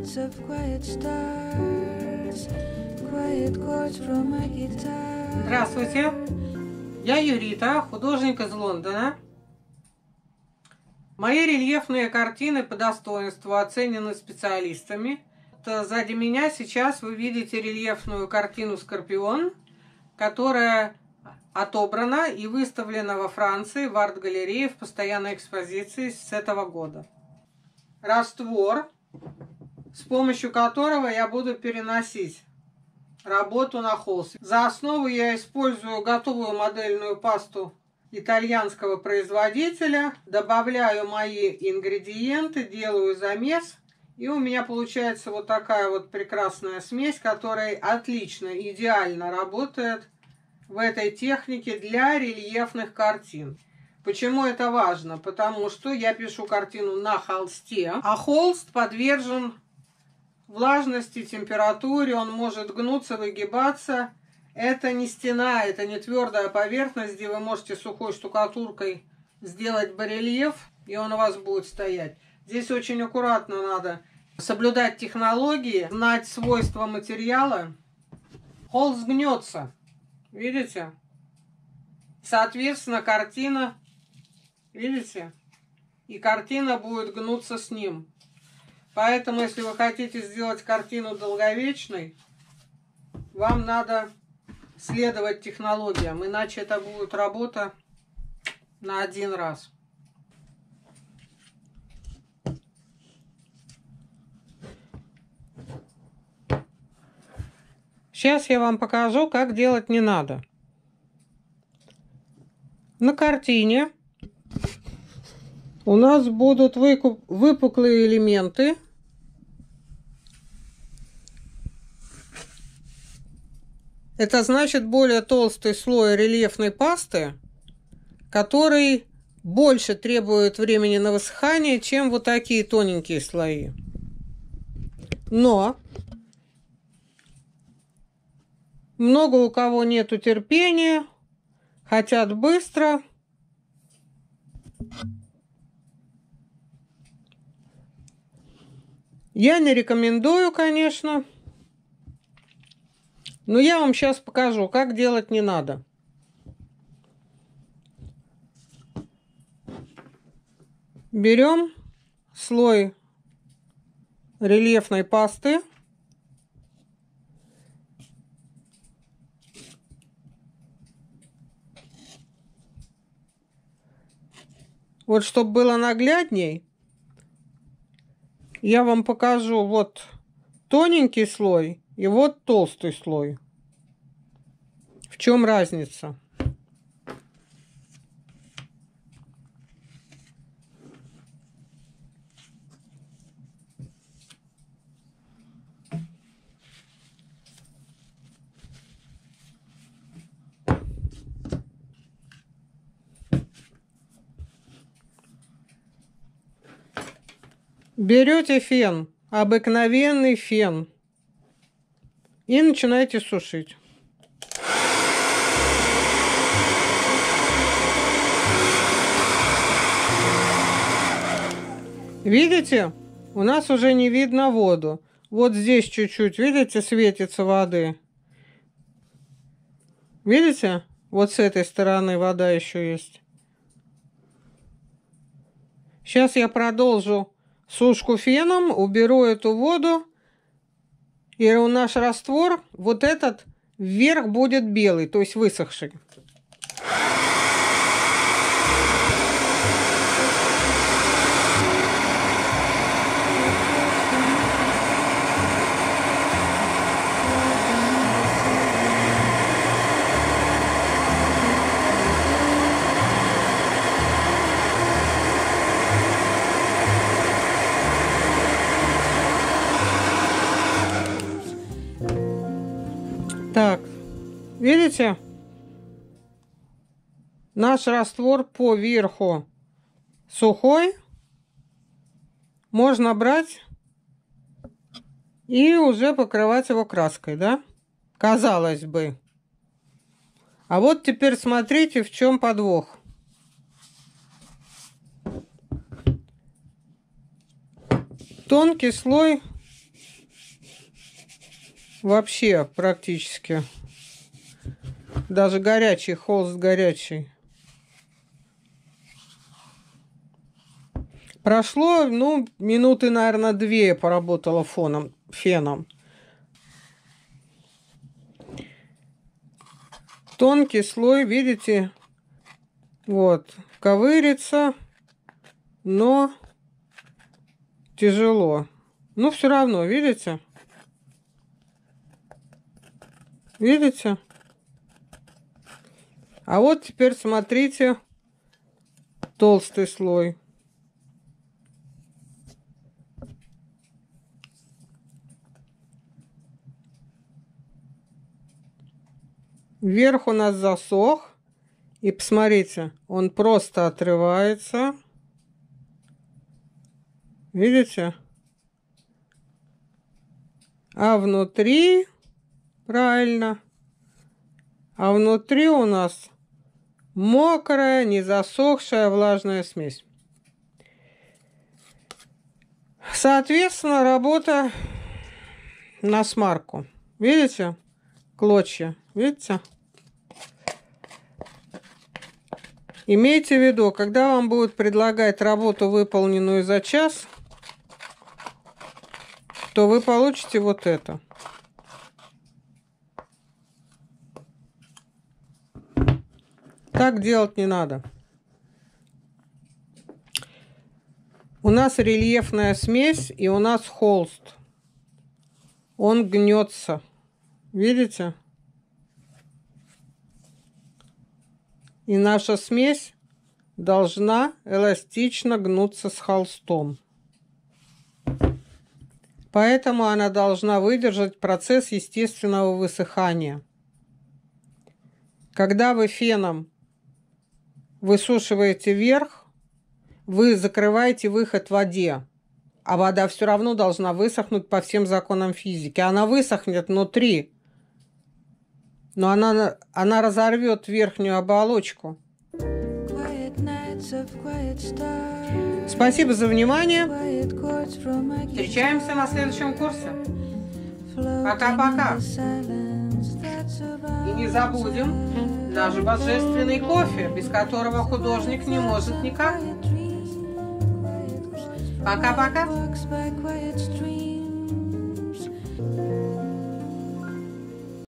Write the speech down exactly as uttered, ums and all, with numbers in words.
minutes of quiet stars, quiet chords from my guitar. Здравствуйте, я Юрита, художник из Лондона. Мои рельефные картины по достоинству оценены специалистами. Сзади меня сейчас вы видите рельефную картину «Скорпион», которая отобрана и выставлена во Франции в арт-галерее в постоянной экспозиции с этого года. Раствор, с помощью которого я буду переносить работу на холст. За основу я использую готовую модельную пасту итальянского производителя, добавляю мои ингредиенты, делаю замес, и у меня получается вот такая вот прекрасная смесь, которая отлично, идеально работает в этой технике для рельефных картин. Почему это важно? Потому что я пишу картину на холсте, а холст подвержен влажности, температуре, он может гнуться, выгибаться. Это не стена, это не твердая поверхность, где вы можете сухой штукатуркой сделать барельеф, и он у вас будет стоять. Здесь очень аккуратно надо соблюдать технологии, знать свойства материала. Холст гнется, видите? Соответственно, картина, видите? И картина будет гнуться с ним. Поэтому, если вы хотите сделать картину долговечной, вам надо следовать технологиям, иначе это будет работа на один раз. Сейчас я вам покажу, как делать не надо. На картине у нас будут выкуп... выпуклые элементы. Это значит более толстый слой рельефной пасты, который больше требует времени на высыхание, чем вот такие тоненькие слои. Но много у кого нету терпения, хотят быстро. Я не рекомендую, конечно. Но я вам сейчас покажу, как делать не надо. Берем слой рельефной пасты. Вот чтобы было наглядней, я вам покажу вот тоненький слой и вот толстый слой. В чем разница? Берете фен, обыкновенный фен, и начинаете сушить. Видите? У нас уже не видно воду. Вот здесь чуть-чуть, видите, светится воды. Видите? Вот с этой стороны вода еще есть. Сейчас я продолжу сушку феном, уберу эту воду, и наш раствор, вот этот, вверх будет белый, то есть высохший. Так, видите? Наш раствор по верху сухой. Можно брать и уже покрывать его краской, да? Казалось бы. А вот теперь смотрите, в чем подвох. Тонкий слой вообще практически. Даже горячий, холст горячий. Прошло, ну, минуты, наверное, две я поработала фоном, феном. Тонкий слой, видите, вот, ковырится, но тяжело. Ну, все равно, видите? Видите? А вот теперь смотрите, толстый слой. Верх у нас засох. И посмотрите, он просто отрывается. Видите? А внутри, правильно, а внутри у нас мокрая, не засохшая, влажная смесь. Соответственно, работа на смарку. Видите? Клочья. Видите? Имейте в виду, когда вам будут предлагать работу, выполненную за час, то вы получите вот это. Так делать не надо. У нас рельефная смесь и у нас холст. Он гнется. Видите? И наша смесь должна эластично гнуться с холстом. Поэтому она должна выдержать процесс естественного высыхания. Когда вы феном высушиваете верх, вы закрываете выход в воде, а вода все равно должна высохнуть по всем законам физики. Она высохнет внутри, но она, она разорвет верхнюю оболочку. Спасибо за внимание. Встречаемся на следующем курсе. Пока-пока. И не забудем наш божественный кофе, без которого художник не может никак. Пока-пока.